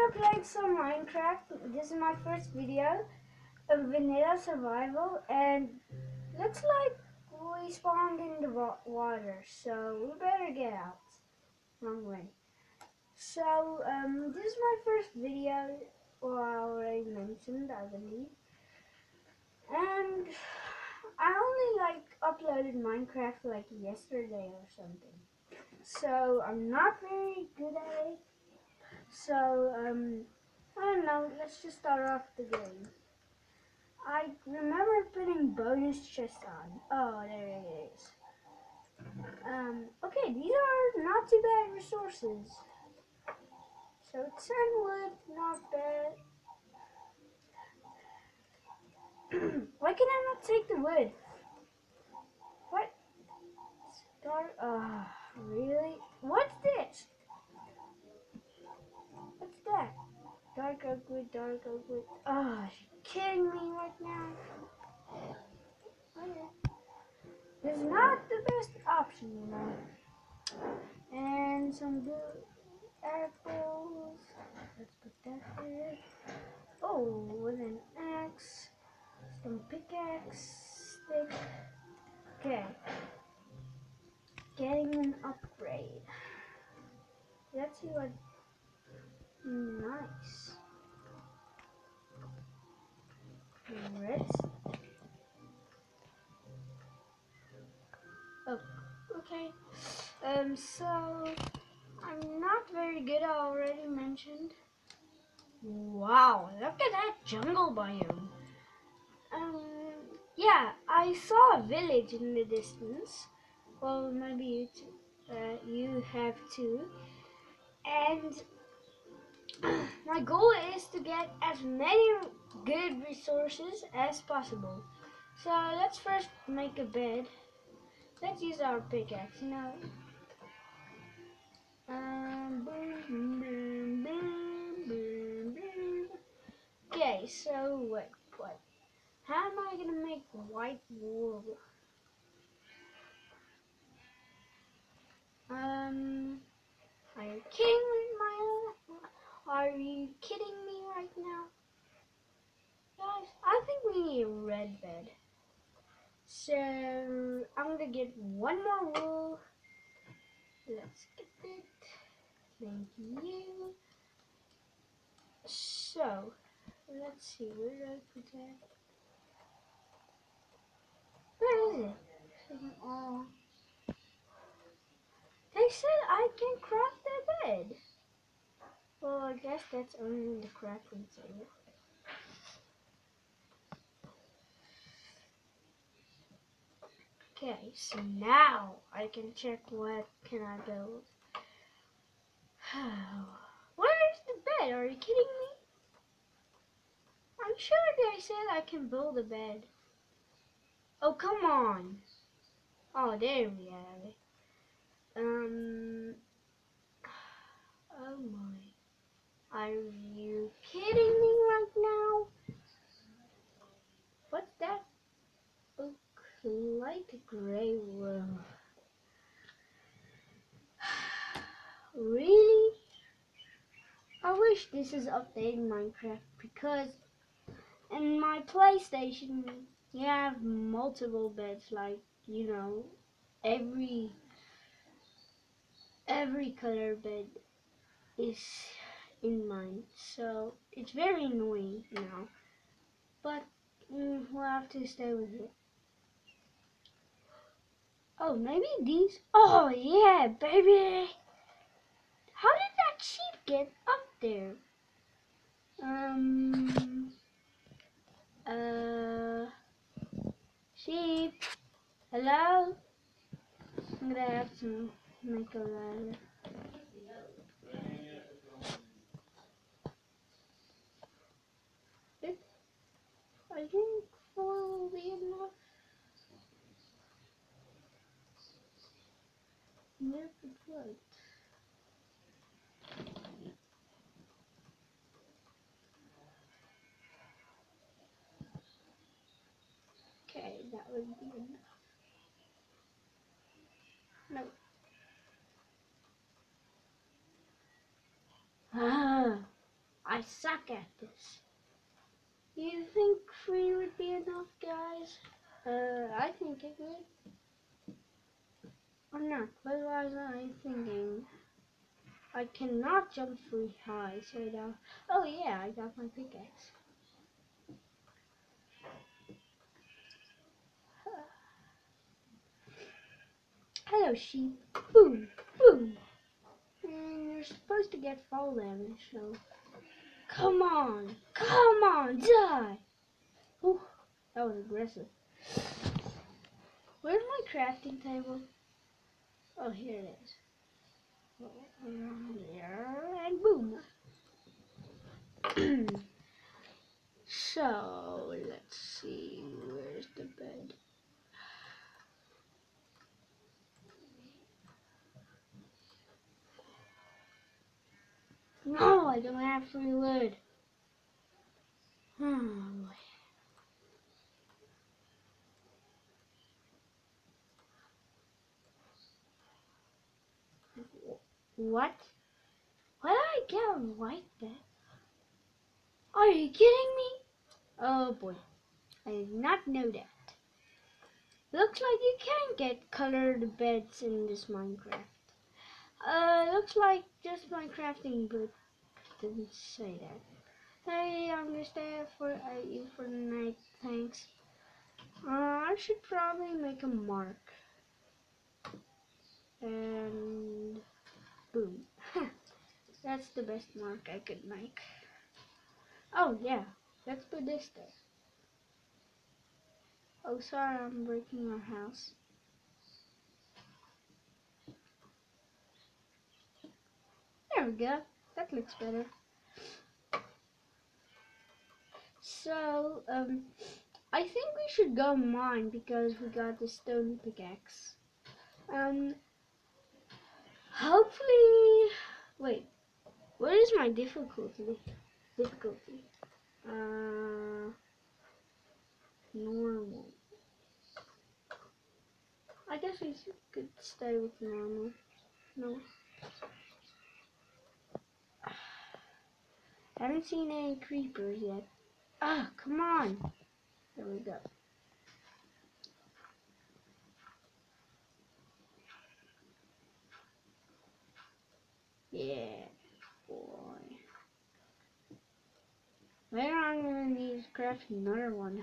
never played some Minecraft. This is my first video of vanilla survival, and looks like we spawned in the water, so we better get out. Wrong way. So this is my first video. Well, I already mentioned, I believe, and I only uploaded Minecraft like yesterday or something, so I'm not very good at it. So I don't know, let's just start off the game. I remember putting bonus chest on. Oh, there it is. Okay, these are not too bad resources. So 10 wood, not bad. Why can I not take the wood? What? Dark, really? What's this? What's that? Dark oak wood, dark oak wood. Oh, you're kidding me right now. Okay. It's not the best option, you know. And some good apples. Let's put that there. Oh, with an axe. Some pickaxe stick. Okay. Getting an upgrade. Let's see what. Nice. Let's. Oh, okay. So I'm not very good. I already mentioned. Wow, look at that jungle biome. Yeah, I saw a village in the distance. Well, maybe you have too. And my goal is to get as many good resources as possible. So let's first make a bed. Let's use our pickaxe, you know. Boom, boom, boom, boom, boom. Okay, so what? How am I gonna make white wool? Are you kidding me, Are you kidding me right now? Guys, I think we need a red bed. So I'm gonna get one more wool. Let's get it. Thank you. So let's see, where did I put that? Where is it? Oh, they said I can craft the bed. Well, I guess that's only the crafting table. Okay, so now I can check what can I build. Where's the bed? Are you kidding me? I'm sure they said I can build a bed. Oh, come on. Oh, there we have it. Oh my. Are you kidding me right now? What's that? Oak light gray wool. Really? I wish this is updating Minecraft, because in my PlayStation you have multiple beds, like, you know, every color bed is in mine, so it's very annoying now, but we'll have to stay with it. Oh, maybe these. Oh yeah, baby. How did that sheep get up there? Sheep, hello? I'm gonna have to make a ladder. I think 4 will be enough. Where could put? Okay, that would be enough. No. I suck at this. You think 3 would be enough, guys? I think it would. Or not, what was I thinking? I cannot jump 3 high, so now... Oh yeah, I got my pickaxe. Hello, sheep. Boom, boom. And you're supposed to get fall damage, so... Come on, die! Ooh, that was aggressive. Where's my crafting table? Oh, here it is. And boom. So, let's see, where's the bed? No, I don't have free wood. Oh, what? Why did I get a white bed? Are you kidding me? Oh boy, I did not know that. Looks like you can get colored beds in this Minecraft. Looks like just my crafting book didn't say that. Hey, I'm just there for you for the night, thanks. I should probably make a mark. And boom. That's the best mark I could make. Oh yeah, let's put this there. Oh sorry, I'm breaking your house. There we go. That looks better. So, I think we should go mine because we got the stone pickaxe. Hopefully, wait, what is my difficulty? Normal. I guess we could stay with normal. No. Haven't seen any creepers yet. Ah, come on. There we go. Yeah, boy. Later I'm gonna need to craft another one.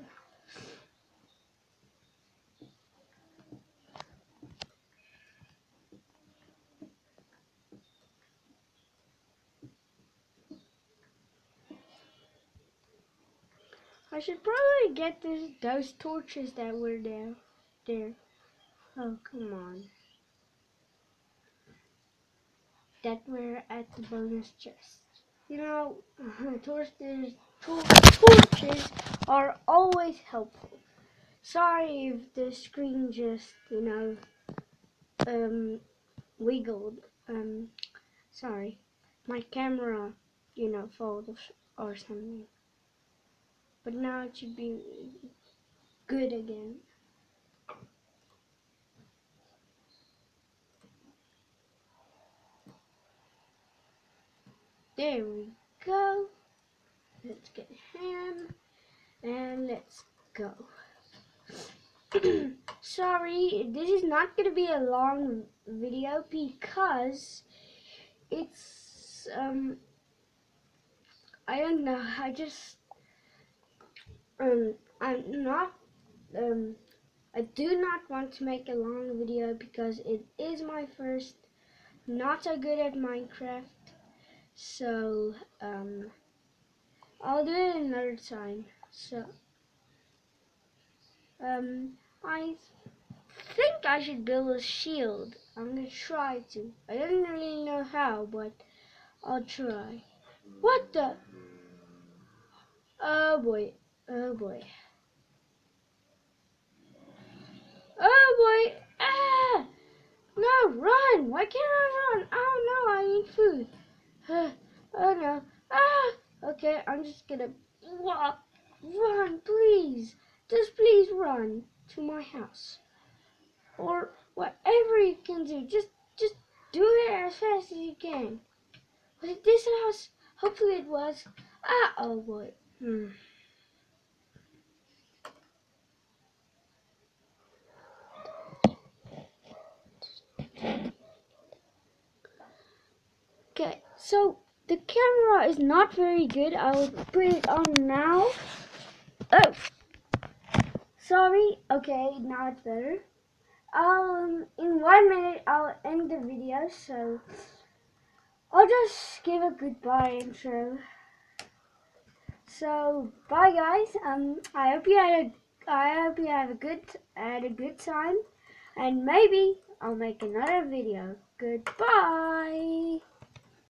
I should probably get those torches that were there. Oh, come on. That were at the bonus chest. You know, torches are always helpful. Sorry if the screen just, wiggled. Sorry. My camera, failed or something. But now it should be good again. There we go. Let's get ham and let's go. Sorry, this is not going to be a long video because it's I don't know, I'm not I do not want to make a long video because it is my first, not so good at Minecraft, so I'll do it another time. So I think I should build a shield. I'm gonna try to. I don't really know how, but I'll try. What the? Oh boy. Oh boy. Oh boy. Ah! No, run! Why can't I run? Oh no, I need food. Oh no. Ah! Okay, I'm just gonna walk. Run, please. Just please run to my house. Or whatever you can do. Just do it as fast as you can. Was it this house? Hopefully it was. Oh boy. Okay, so the camera is not very good. I will put it on now. Oh, sorry. Okay, now it's better. In 1 minute I'll end the video, so I'll just give a goodbye intro. So bye guys. I hope you had a good time, and maybe I'll make another video. Goodbye.